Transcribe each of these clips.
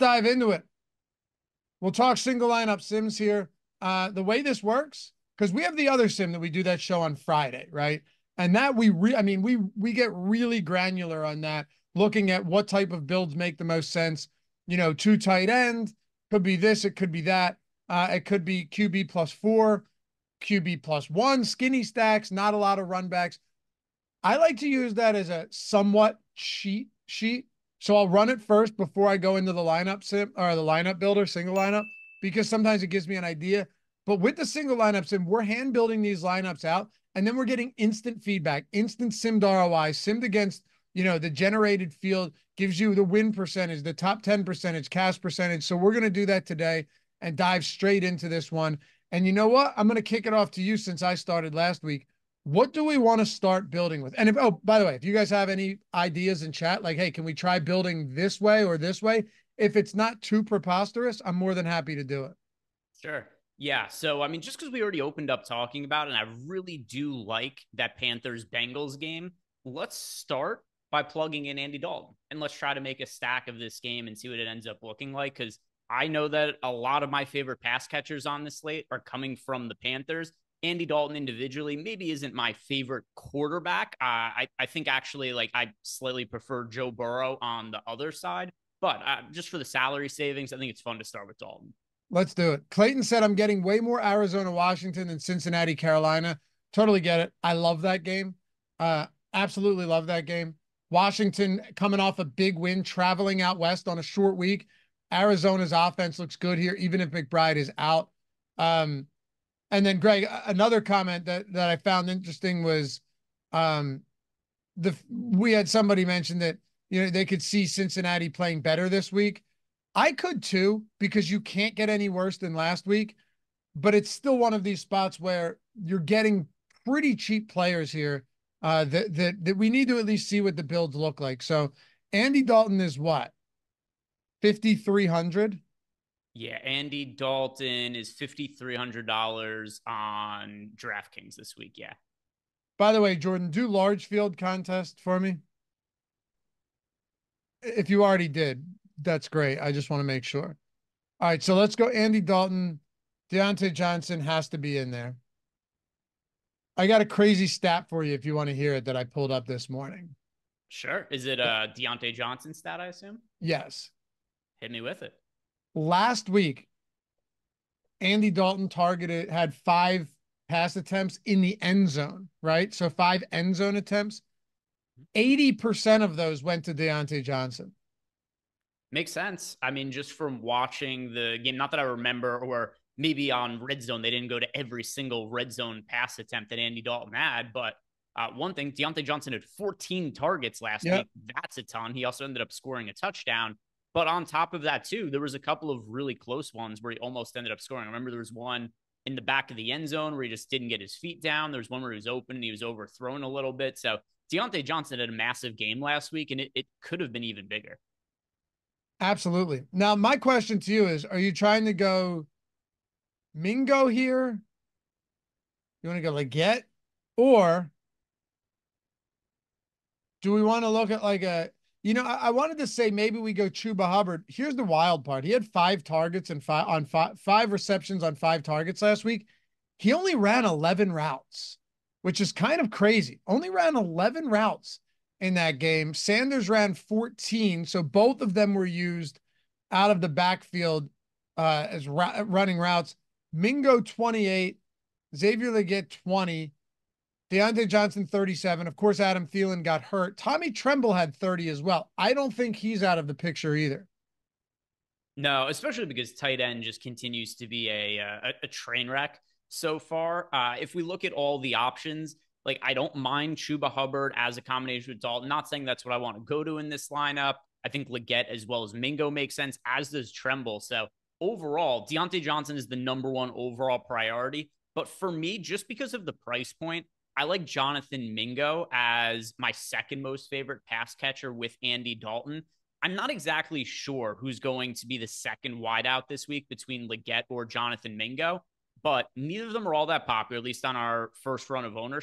dive into it. We'll talk single lineup sims here. The way this works, because we have the other sim that we do that show on Friday, right? And that we get really granular on that, looking at what type of builds make the most sense. You know, 2 tight end, could be this, it could be that. It could be QB +4, QB +1, skinny stacks, not a lot of run backs. I like to use that as a somewhat cheat sheet. So I'll run it first before I go into the lineup sim or the lineup builder, single lineup, because sometimes it gives me an idea. But with the single lineup sim, we're hand building these lineups out, and then we're getting instant feedback, instant simmed ROI, simmed against, you know, the generated field, gives you the win percentage, the top 10 percentage, cash percentage. So we're going to do that today and dive straight into this one. And you know what? I'm going to kick it off to you since I started last week. What do we want to start building with? And if, oh, by the way, if you guys have any ideas in chat, like, hey, can we try building this way or this way? If it's not too preposterous, I'm more than happy to do it. Sure. Yeah. So, I mean, just because we already opened up talking about it, and I really do like that Panthers Bengals game, let's start by plugging in Andy Dalton and let's try to make a stack of this game and see what it ends up looking like. Because I know that a lot of my favorite pass catchers on this slate are coming from the Panthers. Andy Dalton individually maybe isn't my favorite quarterback. I think actually, like, I slightly prefer Joe Burrow on the other side. But just for the salary savings, I think it's fun to start with Dalton. Let's do it. Clayton said, I'm getting way more Arizona, Washington than Cincinnati, Carolina. Totally get it. I love that game. Absolutely love that game. Washington coming off a big win, traveling out west on a short week. Arizona's offense looks good here, even if McBride is out. And then Greg, another comment that I found interesting was we had somebody mention that, you know, they could see Cincinnati playing better this week. I could too, because you can't get any worse than last week, but it's still one of these spots where you're getting pretty cheap players here that we need to at least see what the builds look like. So Andy Dalton is what? 5,300? Yeah, Andy Dalton is $5,300 on DraftKings this week. Yeah. By the way, Jordan, do large field contest for me. If you already did, that's great. I just want to make sure. All right, so let's go. Andy Dalton, Deontay Johnson has to be in there. I got a crazy stat for you if you want to hear it that I pulled up this morning. Sure. Is it a Deontay Johnson stat, I assume? Yes. Hit me with it. Last week, Andy Dalton had 5 pass attempts in the end zone, right? So 5 end zone attempts. 80% of those went to Deontay Johnson. Makes sense. I mean, just from watching the game, not that I remember, or maybe on red zone, they didn't go to every single red zone pass attempt that Andy Dalton had. But one thing, Deontay Johnson had 14 targets last week. That's a ton. He also ended up scoring a touchdown. But on top of that, too, there was a couple of really close ones where he almost ended up scoring. I remember there was one in the back of the end zone where he just didn't get his feet down. There was one where he was open and he was overthrown a little bit. So Deontay Johnson had a massive game last week, and it could have been even bigger. Absolutely. Now, my question to you is, are you trying to go Mingo here? You want to go Leggett? Or do we want to look at like I wanted to say maybe we go Chuba Hubbard. Here's the wild part. He had 5 targets and 5 receptions on 5 targets last week. He only ran 11 routes, which is kind of crazy. Only ran 11 routes in that game. Sanders ran 14, so both of them were used out of the backfield as running routes. Mingo 28, Xavier Leggett 20, Deontay Johnson 37. Of course, Adam Thielen got hurt. Tommy Tremble had 30 as well. I don't think he's out of the picture either. No, especially because tight end just continues to be a train wreck so far. If we look at all the options, like, I don't mind Chuba Hubbard as a combination with Dalton. Not saying that's what I want to go to in this lineup. I think Leggett as well as Mingo makes sense, as does Tremble. So overall, Deontay Johnson is the #1 overall priority. But for me, just because of the price point, I like Jonathan Mingo as my second most favorite pass catcher with Andy Dalton. I'm not exactly sure who's going to be the second wideout this week between Leggett or Jonathan Mingo, but neither of them are all that popular, at least on our first run of ownership.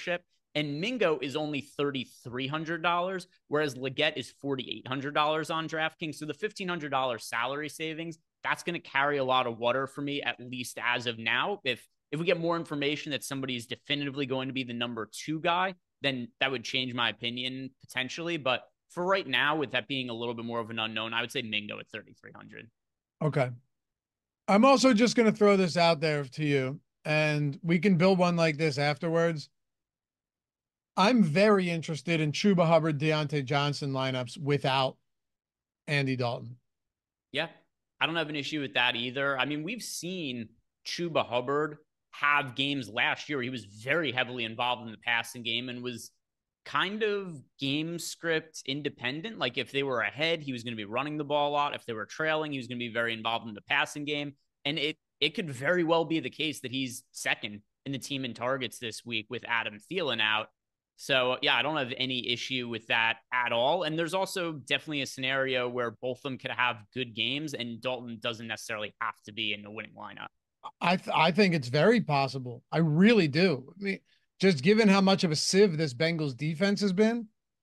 And Mingo is only $3,300, whereas Leggett is $4,800 on DraftKings. So the $1,500 salary savings, that's going to carry a lot of water for me, at least as of now. If we get more information that somebody is definitively going to be the number 2 guy, then that would change my opinion potentially. But for right now, with that being a little bit more of an unknown, I would say Mingo at 3,300. Okay. I'm also just going to throw this out there to you, and we can build one like this afterwards. I'm very interested in Chuba Hubbard, Deontay Johnson lineups without Andy Dalton. Yeah, I don't have an issue with that either. I mean, we've seen Chuba Hubbard have games last year. He was very heavily involved in the passing game and was kind of game script independent. Like if they were ahead, he was going to be running the ball a lot. If they were trailing, he was going to be very involved in the passing game. And it could very well be the case that he's second in the team in targets this week with Adam Thielen out. So yeah, I don't have any issue with that at all. And there's also definitely a scenario where both of them could have good games and Dalton doesn't necessarily have to be in the winning lineup. I think it's very possible. I really do. I mean, just given how much of a sieve this Bengals defense has been,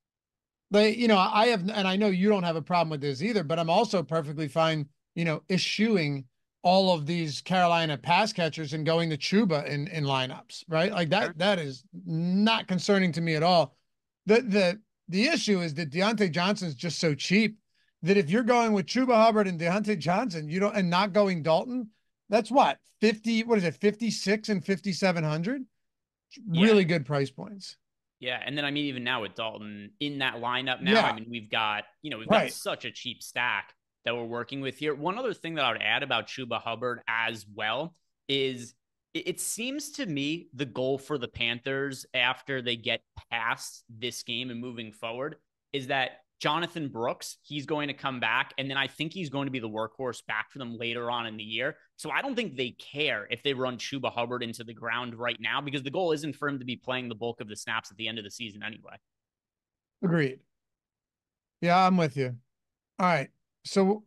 I have, and I know you don't have a problem with this either, but I'm also perfectly fine, eschewing all of these Carolina pass catchers and going to Chuba in lineups, right? Like that, Sure. that is not concerning to me at all. The issue is that Deontay Johnson is just so cheap that if you're going with Chuba Hubbard and Deontay Johnson, and not going Dalton, that's what 50. What is it? 56 and 5,700. Yeah. Really good price points. Yeah. And then I mean, even now with Dalton in that lineup now, Yeah. I mean, we've got Right. such a cheap stack that we're working with here. One other thing that I would add about Chuba Hubbard as well is it seems to me the goal for the Panthers after they get past this game and moving forward is that Jonathan Brooks, he's going to come back. And then I think he's going to be the workhorse back for them later on in the year. So I don't think they care if they run Chuba Hubbard into the ground right now because the goal isn't for him to be playing the bulk of the snaps at the end of the season anyway. Agreed. Yeah, I'm with you. All right. So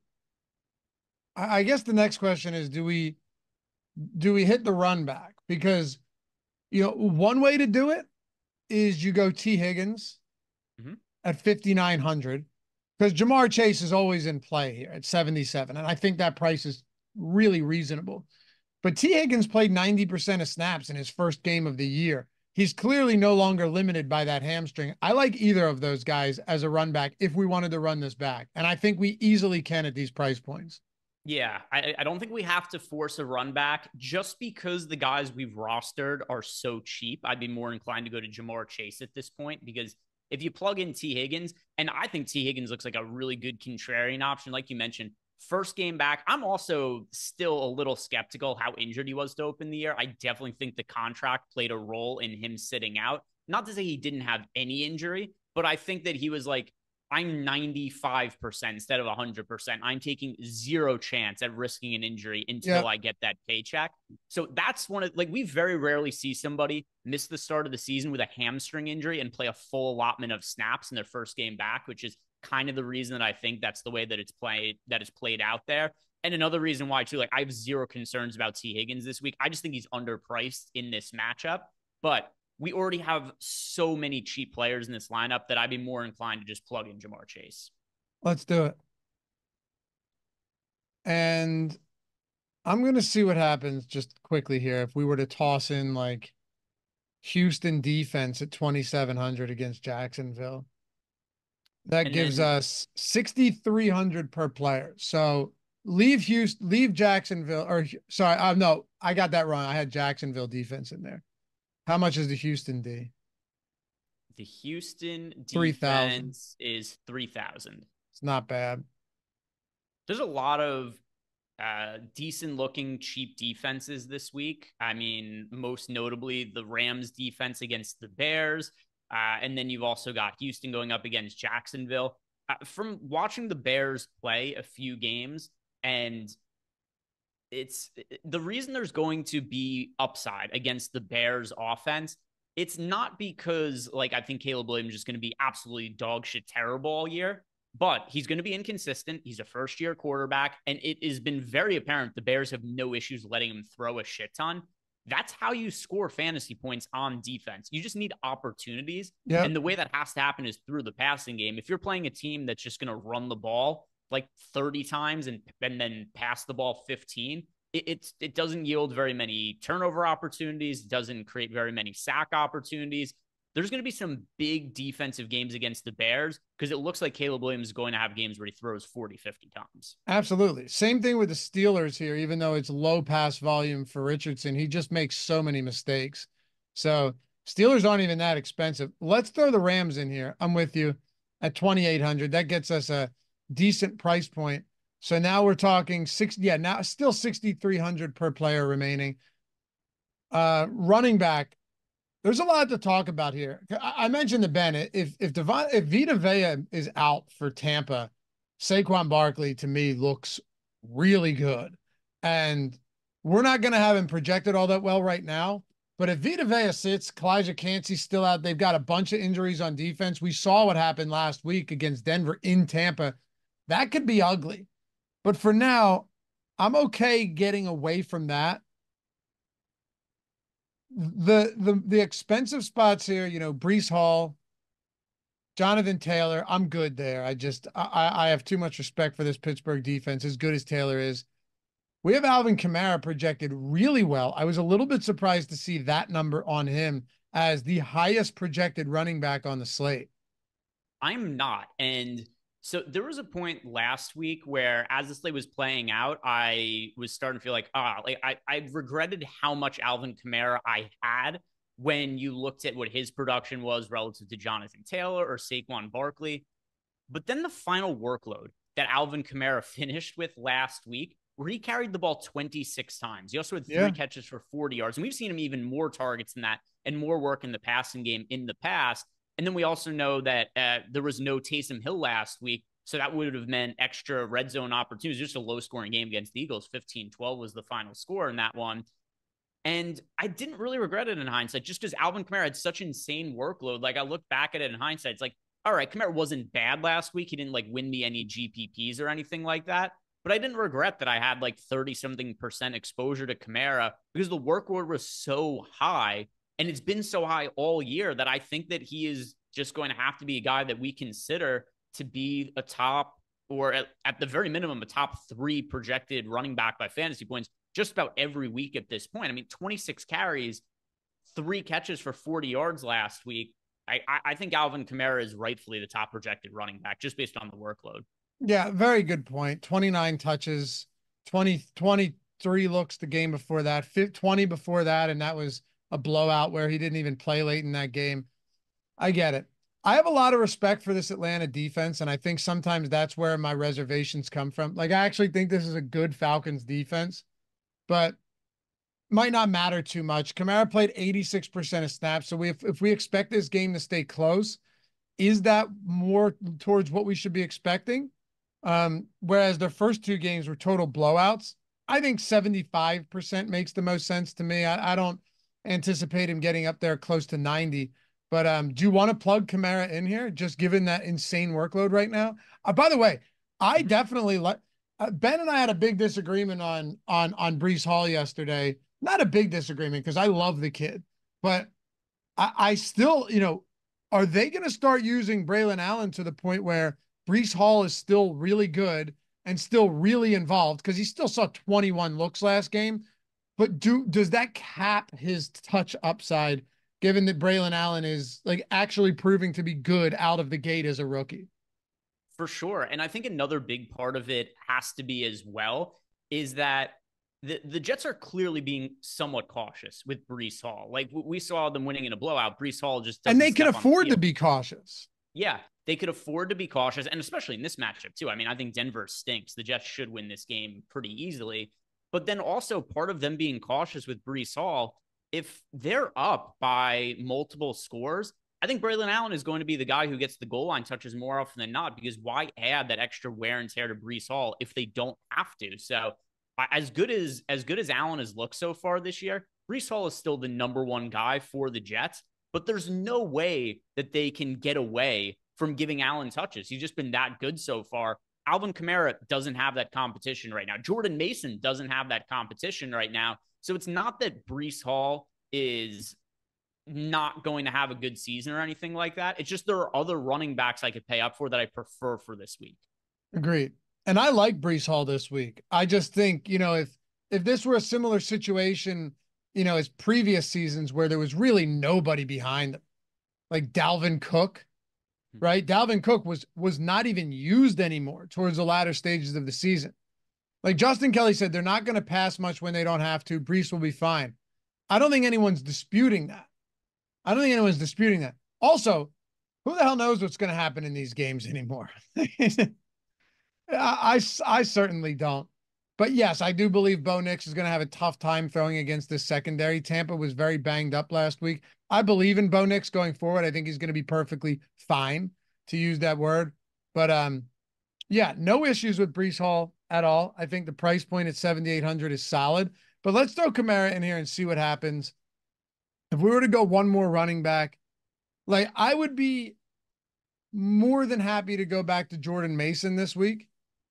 I guess the next question is, do we hit the run back? Because, one way to do it is you go T Higgins at 5,900 because Jamar Chase is always in play here at 77. And I think that price is really reasonable. But T Higgins played 90% of snaps in his first game of the year. He's clearly no longer limited by that hamstring. I like either of those guys as a run back if we wanted to run this back. And I think we easily can at these price points. Yeah, I don't think we have to force a run back just because the guys we've rostered are so cheap. I'd be more inclined to go to Jamar Chase at this point because if you plug in T Higgins, and I think T Higgins looks like a really good contrarian option, like you mentioned, first game back. I'm also still a little skeptical how injured he was to open the year. I definitely think the contract played a role in him sitting out. Not to say he didn't have any injury, but I think that he was like, I'm 95% instead of 100%. I'm taking zero chance at risking an injury until I get that paycheck. So that's we very rarely see somebody miss the start of the season with a hamstring injury and play a full allotment of snaps in their first game back, which is kind of the reason that I think that's the way that it's played out there. And another reason why too, I have zero concerns about T Higgins this week. I just think he's underpriced in this matchup, but we already have so many cheap players in this lineup that I'd be more inclined to just plug in Jamar Chase. Let's do it. And I'm going to see what happens just quickly here. If we were to toss in Houston defense at 2,700 against Jacksonville, that gives us 6,300 per player. So leave Jacksonville, or sorry, no, I got that wrong. I had Jacksonville defense in there. How much is the Houston D? The Houston defense 3,000 is 3,000. It's not bad. There's a lot of decent looking cheap defenses this week. I mean, most notably the Rams defense against the Bears. And then you've also got Houston going up against Jacksonville. From watching the Bears play a few games, and it's the reason there's going to be upside against the Bears offense. It's not because I think Caleb Williams is just going to be absolutely dog shit terrible all year, but he's going to be inconsistent. He's a first year quarterback, and it has been very apparent the Bears have no issues letting him throw a shit ton That's how you score fantasy points on defense. You just need opportunities. Yeah. And the way that has to happen is through the passing game. If you're playing a team that's just going to run the ball like 30 times and then pass the ball 15, it doesn't yield very many turnover opportunities, doesn't create very many sack opportunities. There's going to be some big defensive games against the Bears because it looks like Caleb Williams is going to have games where he throws 40, 50 times. Absolutely. Same thing with the Steelers here, even though it's low pass volume for Richardson. He just makes so many mistakes. So Steelers aren't even that expensive. Let's throw the Rams in here. I'm with you at 2,800. That gets us a decent price point. So now we're talking 60. Yeah, now still 6,300 per player remaining. Running back. There's a lot to talk about here. I mentioned to Ben, if Vita Vea is out for Tampa, Saquon Barkley to me looks really good. And we're not going to have him projected all that well right now. But if Vita Vea sits, Kalijah Cansey's still out. They've got a bunch of injuries on defense. We saw what happened last week against Denver in Tampa. That could be ugly. But for now, I'm okay getting away from that. The expensive spots here, you know, Breece Hall, Jonathan Taylor, I'm good there. I have too much respect for this Pittsburgh defense, as good as Taylor is. We have Alvin Kamara projected really well. I was a little bit surprised to see that number on him as the highest projected running back on the slate. I'm not. And so there was a point last week where, as the slate was playing out, I was starting to feel like, I regretted how much Alvin Kamara I had when you looked at what his production was relative to Jonathan Taylor or Saquon Barkley. But then the final workload that Alvin Kamara finished with last week, where he carried the ball 26 times. He also had 3 catches for 40 yards. And we've seen him even more targets than that and more work in the passing game in the past. And then we also know that there was no Taysom Hill last week. So that would have meant extra red zone opportunities. Just a low scoring game against the Eagles. 15-12 was the final score in that one. And I didn't really regret it in hindsight, just because Alvin Kamara had such insane workload. Like, I look back at it in hindsight, it's like, all right, Kamara wasn't bad last week. He didn't like win me any GPPs or anything like that. But I didn't regret that I had like 30-something% exposure to Kamara because the workload was so high. And it's been so high all year that I think that he is just going to have to be a guy that we consider to be a top, or at the very minimum, a top 3 projected running back by fantasy points just about every week at this point. I mean, 26 carries, 3 catches for 40 yards last week. I think Alvin Kamara is rightfully the top projected running back just based on the workload. Yeah, very good point. 29 touches, 23 looks the game before that, 20 before that, and that was a blowout where he didn't even play late in that game. I get it. I have a lot of respect for this Atlanta defense, and I think sometimes that's where my reservations come from. Like, I actually think this is a good Falcons defense, but might not matter too much. Kamara played 86% of snaps, so if we expect this game to stay close, is that more towards what we should be expecting? Whereas their first 2 games were total blowouts. I think 75% makes the most sense to me. I don't anticipate him getting up there close to 90. But do you want to plug Kamara in here, just given that insane workload right now? By the way, I definitely like Ben and I had a big disagreement on Breece Hall yesterday. Not a big disagreement because I love the kid, but I still, you know, are they going to start using Braylon Allen to the point where Breece Hall is still really good and still really involved? Because he still saw 21 looks last game. But does that cap his touch upside, given that Braylon Allen is like actually proving to be good out of the gate as a rookie? For sure. And I think another big part of it has to be as well is that the Jets are clearly being somewhat cautious with Breece Hall. Like, we saw them winning in a blowout. Breece Hall just doesn't, and they can afford to be cautious. Yeah, they could afford to be cautious, and especially in this matchup too. I mean, I think Denver stinks. The Jets should win this game pretty easily. But then also part of them being cautious with Breece Hall, if they're up by multiple scores, I think Braylon Allen is going to be the guy who gets the goal line touches more often than not, because why add that extra wear and tear to Breece Hall if they don't have to? So as good as Allen has looked so far this year, Breece Hall is still the number 1 guy for the Jets, but there's no way that they can get away from giving Allen touches. He's just been that good so far. Alvin Kamara doesn't have that competition right now. Jordan Mason doesn't have that competition right now. So it's not that Breece Hall is not going to have a good season or anything like that. It's just there are other running backs I could pay up for that I prefer for this week. Agreed. And I like Breece Hall this week. I just think, if this were a similar situation, as previous seasons where there was really nobody behind them, like Dalvin Cook, right? Dalvin Cook was not even used anymore towards the latter stages of the season. Like Justin Kelly said, they're not going to pass much when they don't have to. Breece will be fine. I don't think anyone's disputing that. Also, who the hell knows what's going to happen in these games anymore? I certainly don't. But yes, I do believe Bo Nix is going to have a tough time throwing against this secondary. Tampa was very banged up last week. I believe in Bo Nix going forward. I think he's going to be perfectly fine, to use that word. But yeah, no issues with Breece Hall at all. I think the price point at 7,800 is solid. But let's throw Kamara in here and see what happens. If we were to go one more running back, like I would be more than happy to go back to Jordan Mason this week.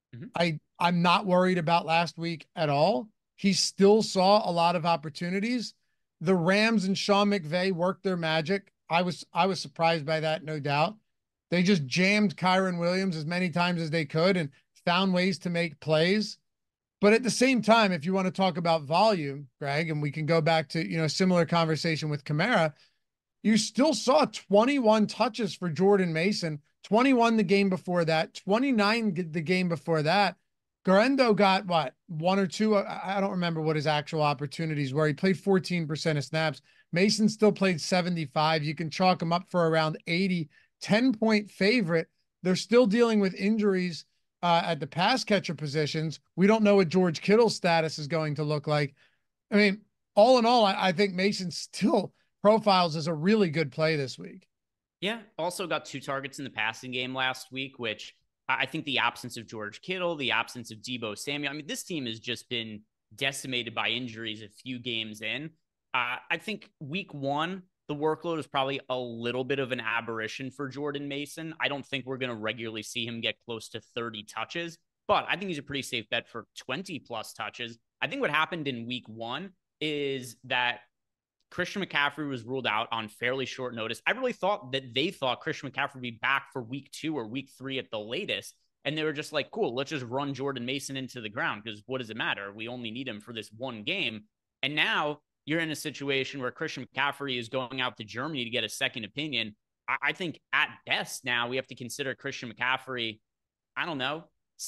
I'm not worried about last week at all. He still saw a lot of opportunities. The Rams and Sean McVay worked their magic. I was surprised by that, no doubt. They just jammed Kyron Williams as many times as they could and found ways to make plays. But at the same time, if you want to talk about volume, Greg, and we can go back to, a similar conversation with Kamara, you still saw 21 touches for Jordan Mason, 21 the game before that, 29 the game before that. Garendo got what, one or two? I don't remember what his actual opportunities were. He played 14% of snaps. Mason still played 75. You can chalk him up for around 80, 10-point favorite. They're still dealing with injuries at the pass catcher positions. We don't know what George Kittle's status is going to look like. I mean, all in all, I think Mason still profiles as a really good play this week. Yeah. Also got 2 targets in the passing game last week, which I think the absence of George Kittle, the absence of Deebo Samuel, I mean, this team has just been decimated by injuries a few games in. I think week 1, the workload is probably a little bit of an aberration for Jordan Mason. I don't think we're going to regularly see him get close to 30 touches, but I think he's a pretty safe bet for 20 plus touches. I think what happened in week 1 is that Christian McCaffrey was ruled out on fairly short notice. I really thought that they thought Christian McCaffrey would be back for week 2 or week 3 at the latest. And they were just like, cool, let's just run Jordan Mason into the ground because what does it matter? We only need him for this one game. And now you're in a situation where Christian McCaffrey is going out to Germany to get a second opinion. I think at best now we have to consider Christian McCaffrey, I don't know,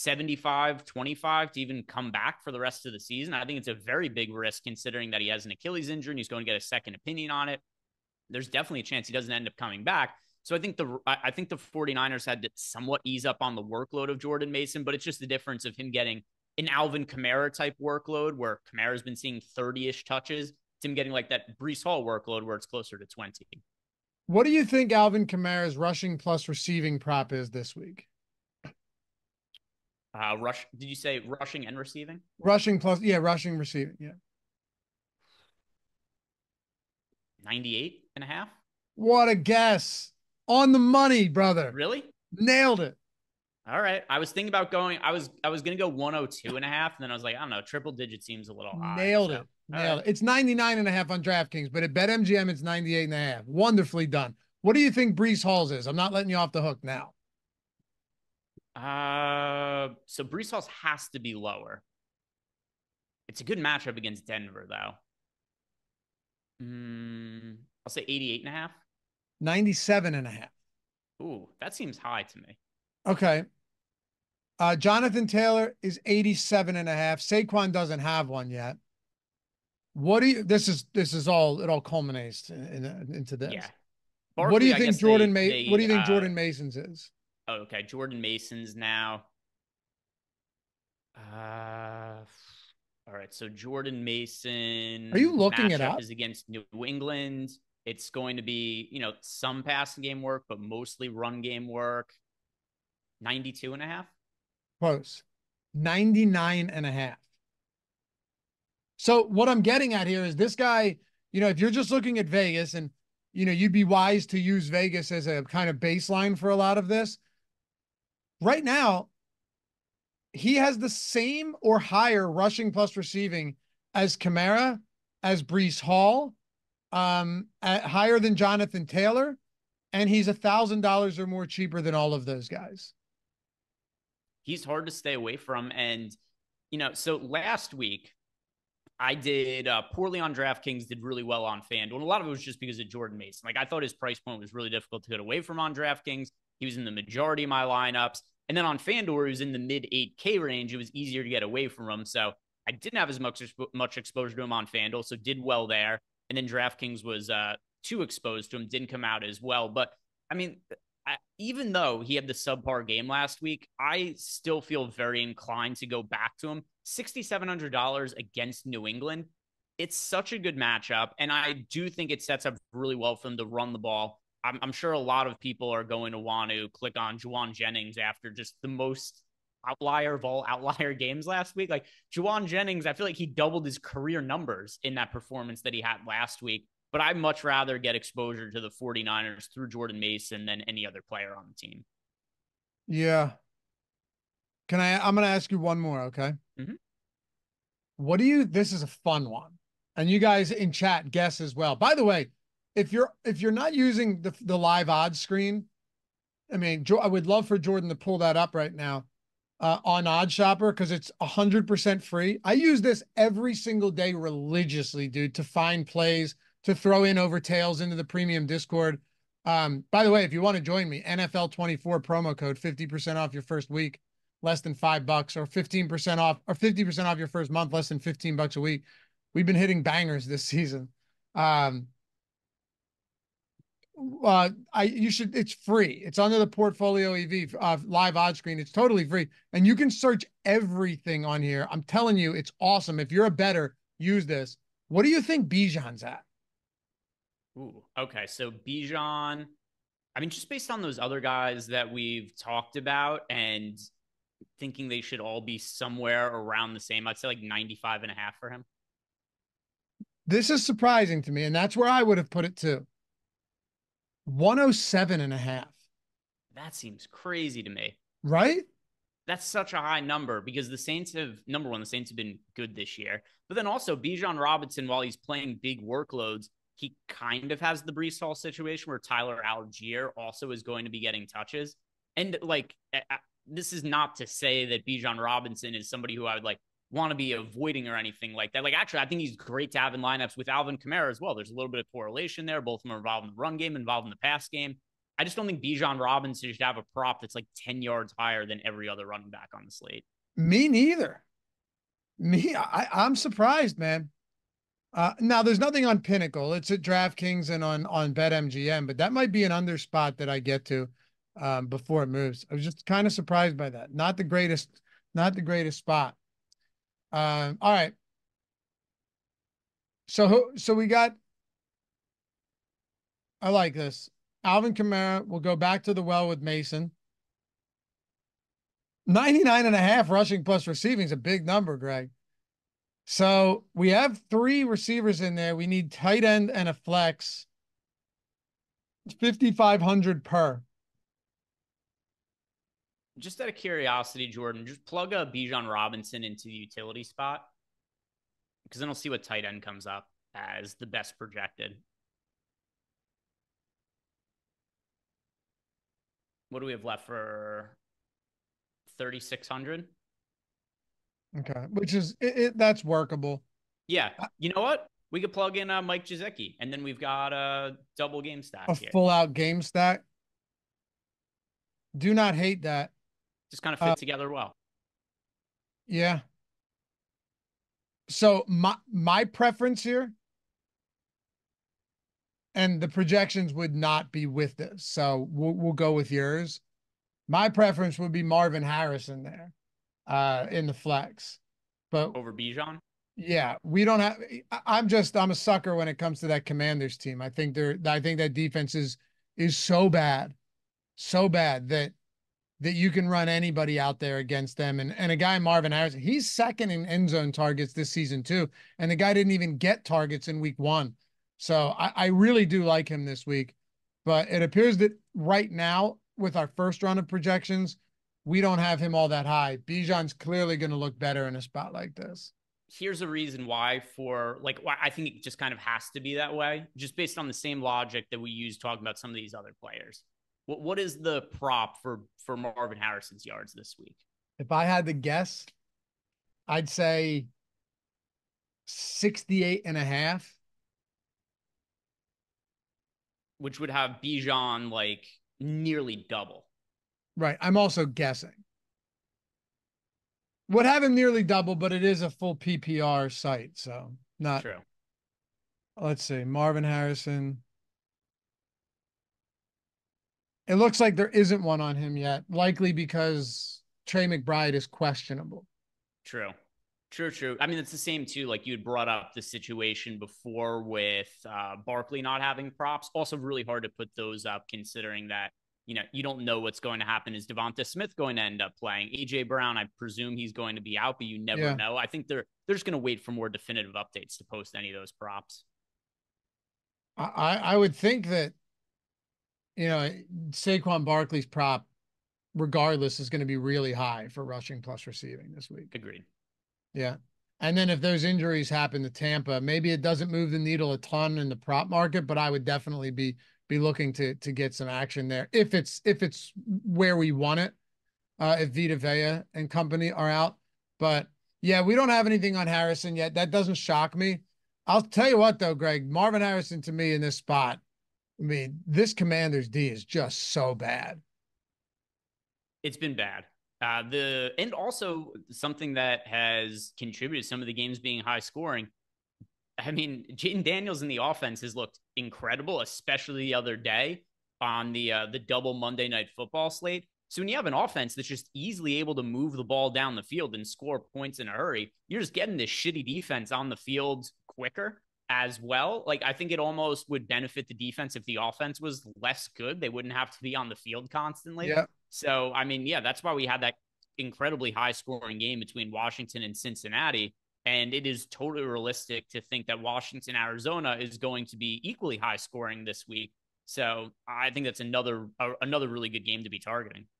75-25 to even come back for the rest of the season. I think it's a very big risk considering that he has an Achilles injury and he's going to get a second opinion on it. There's definitely a chance he doesn't end up coming back. So I think the 49ers had to somewhat ease up on the workload of Jordan Mason, but it's just the difference of him getting an Alvin Kamara type workload where Kamara's been seeing 30-ish touches to him getting like that Breece Hall workload where it's closer to 20. What do you think Alvin Kamara's rushing plus receiving prop is this week? Did you say rushing and receiving? Rushing plus, yeah, rushing, receiving, yeah. 98.5. What a guess. On the money, brother. Really? Nailed it. All right. I was thinking about going, I was going to go 102.5. And then I was like, I don't know, triple digit seems a little high. Nailed it. It's 99.5 on DraftKings, but at BetMGM, it's 98.5. Wonderfully done. What do you think Breece Hall's is? I'm not letting you off the hook now. So Breece Hall has to be lower. It's a good matchup against Denver, though. I'll say 88.5. 97.5. Ooh, that seems high to me. Okay. Jonathan Taylor is 87.5. Saquon doesn't have one yet. What do you? This is all. It all culminates into this. Yeah. Barkley, what do you think Jordan? What do you think Jordan Mason's is? Oh, okay, Jordan Mason's now. All right, so Jordan Mason. Are you looking it up? Is against New England. It's going to be, some passing game work, but mostly run game work. 92.5. Close. 99.5. So what I'm getting at here is this guy, if you're just looking at Vegas and, you'd be wise to use Vegas as a kind of baseline for a lot of this. Right now, he has the same or higher rushing plus receiving as Kamara, as Breece Hall, higher than Jonathan Taylor, and he's $1,000 or more cheaper than all of those guys. He's hard to stay away from. And, so last week I did poorly on DraftKings, did really well on FanDuel. And a lot of it was just because of Jordan Mason. Like, I thought his price point was really difficult to get away from on DraftKings. He was in the majority of my lineups. And then on FanDuel, where he was in the mid 8K range, it was easier to get away from him. So I didn't have as much exposure to him on FanDuel, so did well there. And then DraftKings was too exposed to him, didn't come out as well. But I mean, even though he had the subpar game last week, I still feel very inclined to go back to him. $6,700 against New England. It's such a good matchup. And I do think it sets up really well for him to run the ball. I'm sure a lot of people are going to want to click on Juwan Jennings after just the most outlier of all outlier games last week. Like, Juwan Jennings, I feel like he doubled his career numbers in that performance that he had last week. But I'd much rather get exposure to the 49ers through Jordan Mason than any other player on the team. Yeah. I'm going to ask you one more, okay? Mm-hmm. This is a fun one. And you guys in chat guess as well. By the way, if you're not using the live odds screen, I mean, I would love for Jordan to pull that up right now on Odd Shopper, because it's 100% free. I use this every single day religiously, dude, to find plays, to throw in over tails into the premium Discord. By the way, if you want to join me, NFL 24 promo code, 50% off your first week, less than $5, or 15% off, or 50% off your first month, less than $15 a week. We've been hitting bangers this season. It's free. It's under the Portfolio EV live odds screen. It's totally free. And you can search everything on here. I'm telling you, it's awesome. If you're a bettor, use this. What do you think Bijan's at? Ooh, okay. So Bijan, I mean, just based on those other guys that we've talked about and thinking they should all be somewhere around the same, I'd say like 95.5 for him. This is surprising to me, and that's where I would have put it too. 107.5. That seems crazy to me. Right? That's such a high number because the Saints have, number one, the Saints have been good this year. But then also Bijan Robinson, while he's playing big workloads, he kind of has the Breece Hall situation where Tyler Algier also is going to be getting touches. And like, this is not to say that Bijan Robinson is somebody who I would like want to be avoiding or anything like that. Like, actually, I think he's great to have in lineups with Alvin Kamara as well. There's a little bit of correlation there. Both of them are involved in the run game, involved in the pass game. I just don't think Bijan Robinson should have a prop that's like 10 yards higher than every other running back on the slate. Me neither. I'm surprised, man. Now there's nothing on Pinnacle. It's at DraftKings and on BetMGM, but that might be an under spot that I get to before it moves. I was just kind of surprised by that. Not the greatest spot. All right. So we got, I like this. Alvin Kamara will go back to the well with Mason. 99.5 rushing plus receiving is a big number, Greg. So we have 3 receivers in there. We need tight end and a flex. It's 5,500 per. Just out of curiosity, Jordan, just plug a Bijan Robinson into the utility spot, because then I'll see what tight end comes up as the best projected. What do we have left for 3,600? Okay, which is that's workable. Yeah, you know what? We could plug in Mike Gesicki, and then we've got a double game stack. A full out game stack. Do not hate that. Just kind of fit together well. Yeah. So my preference here, and the projections would not be with this, so we'll go with yours. My preference would be Marvin Harrison there, in the flex, but over Bijan. Yeah, we don't have. I'm a sucker when it comes to that Commanders team. I think that defense is so bad that you can run anybody out there against them. And a guy, Marvin Harrison, he's second in end zone targets this season too. And the guy didn't even get targets in week 1. So I really do like him this week. But it appears that right now, with our first run of projections, we don't have him all that high. Bijan's clearly going to look better in a spot like this. Here's a reason why why I think it just kind of has to be that way, just based on the same logic that we use talking about some of these other players. What is the prop for Marvin Harrison's yards this week? If I had to guess, I'd say 68 and a half. Which would have Bijan like nearly double. Right. I'm also guessing. Would have him nearly double, but it is a full PPR site. So not true. Let's see. Marvin Harrison. It looks like there isn't one on him yet, likely because Trey McBride is questionable. True. True. I mean, it's the same too. Like you had brought up the situation before with Barkley not having props. Also, really hard to put those up considering that you don't know what's going to happen. Is Devonta Smith going to end up playing? AJ Brown, I presume he's going to be out, but you never know. I think they're just going to wait for more definitive updates to post any of those props. I would think that Saquon Barkley's prop, regardless, is going to be really high for rushing plus receiving this week. Agreed. Yeah. And then if those injuries happen to Tampa, maybe it doesn't move the needle a ton in the prop market, but I would definitely be looking to get some action there if it's where we want it. If Vita Vea and company are out. But yeah, we don't have anything on Harrison yet. That doesn't shock me. I'll tell you what though, Greg, Marvin Harrison to me in this spot, I mean, this Commanders D is just so bad. It's been bad. And also something that has contributed to some of the games being high scoring. I mean, Jaden Daniels in the offense has looked incredible, especially the other day on the double Monday Night Football slate. So when you have an offense that's just easily able to move the ball down the field and score points in a hurry, you're just getting this shitty defense on the field quicker as well. Like, I think it almost would benefit the defense if the offense was less good. They wouldn't have to be on the field constantly. Yeah. So, I mean, yeah, that's why we had that incredibly high scoring game between Washington and Cincinnati. And it is totally realistic to think that Washington, Arizona is going to be equally high scoring this week. So I think that's another really good game to be targeting.